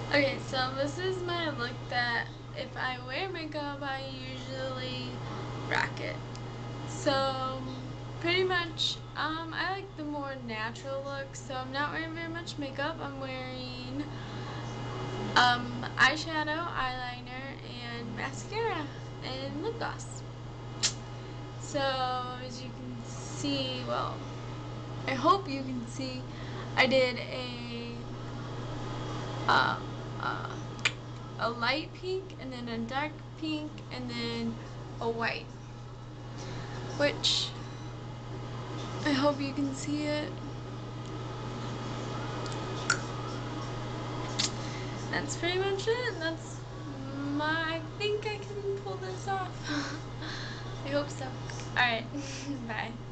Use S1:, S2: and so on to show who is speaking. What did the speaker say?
S1: Okay, so this is my look that if I wear makeup, I usually rock it. So, pretty much, I like the more natural look, so I'm not wearing very much makeup. I'm wearing, eyeshadow, eyeliner, and mascara, and lip gloss. So, as you can see, well, I hope you can see, I did uh, uh, a light pink, and then a dark pink, and then a white, which I hope you can see it. That's pretty much it. I think I can pull this off. I hope so. Alright, bye.